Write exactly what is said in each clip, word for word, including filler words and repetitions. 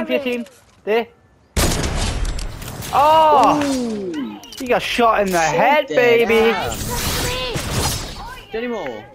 for your team. There. Oh! Ooh. You got shot in the so head, dead. baby. Any more?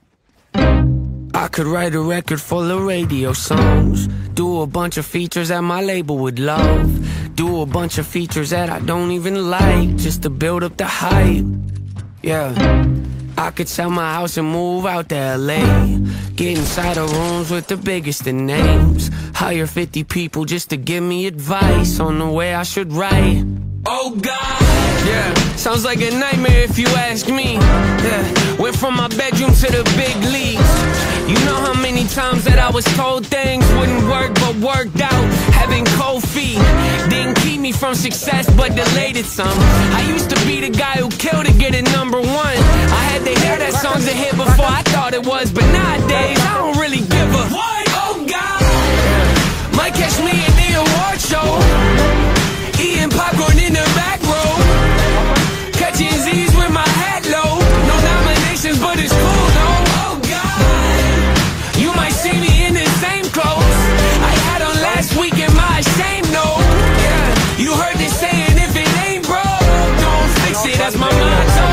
I could write a record full of radio songs, do a bunch of features that my label would love, do a bunch of features that I don't even like, just to build up the hype. Yeah, I could sell my house and move out to L A, get inside of rooms with the biggest of names, hire fifty people just to give me advice on the way I should write. Oh God, yeah, sounds like a nightmare if you ask me. Yeah, went from my bedroom to the big leagues. You know how many times that I was told things wouldn't work but worked out. Having cold feet didn't keep me from success but delayed it some. I used to be the guy who killed to get it number one. I had to hear that song's a hit before I thought it was, but nowadays I don't really give a what? Oh God, might catch me at the award show, eating popcorn in the back row, catching Z's with my hat low. No nominations, but it's cool though. Oh God, you might see me in the same clothes I had on last week in my same note. Yeah, you heard this saying, if it ain't broke, don't fix it. That's my motto.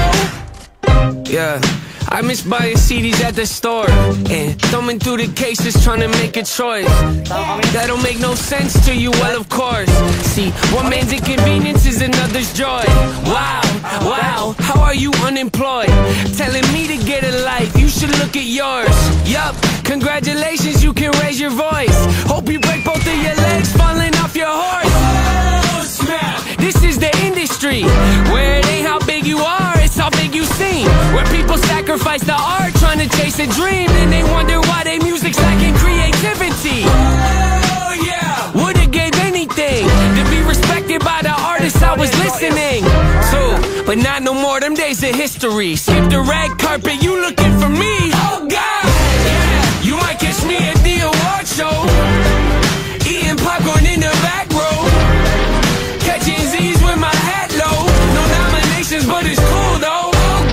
Yeah, I miss buying C Ds at the store and thumbing through the cases trying to make a choice. That don't make no sense to you, well of course. See, one man's inconvenience is another's joy. Wow, wow, how are you unemployed? Telling me to get a life, you should look at yours. Yup, congratulations, you can raise your voice. Hope you break both of your legs falling off your horse. Oh snap, this is the industry where it ain't how big you are, it's how big you seem. Where people sacrifice the art trying to chase a dream, and they wonder why their music's lacking creativity. Oh yeah, would've gave anything to be respected by the artists I was listening to, but not no more, them days of history. Skip the red carpet, you looking for me. Oh God, yeah, you might catch me at the award show, eating popcorn in the back row, catching Z's with my hat low. No nominations, but it's cool though.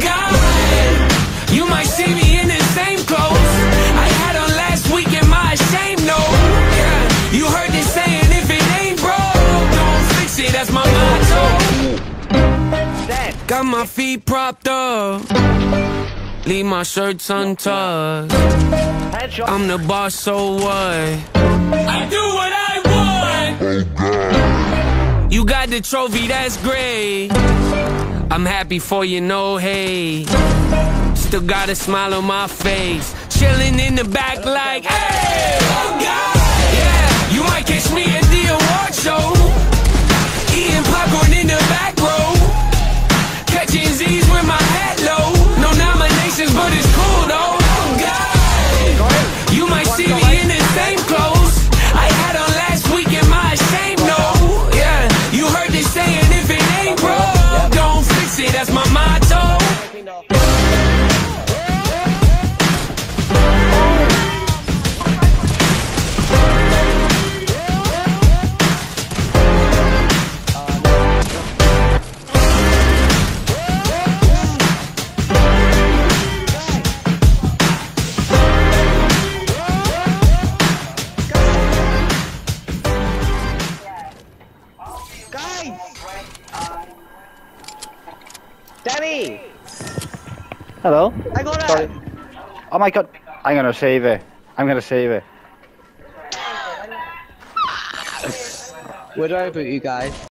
You might see me in the same clothes I had on last week in my same note. Yeah, you heard this saying, if it ain't broke, don't fix it. That's my motto. Got my feet propped up, leave my shirts untucked. I'm the boss, so what? I do what I want. You got the trophy, that's great. I'm happy for you, no hate. Still got a smile on my face, chilling in the back like, hey, oh God, yeah. You might catch me at the award show, eating popcorn in the back row, catching Z's with my hat low. No nominations, but it's cool though. Oh God, you might see me in the same clothes I had on last week in my same note. Yeah, you heard this saying, if it ain't broke, don't fix it. That's my motto. Danny! Hello? I got it! Sorry. Oh my God, I'm gonna save it. I'm gonna save it. Where do I put you guys?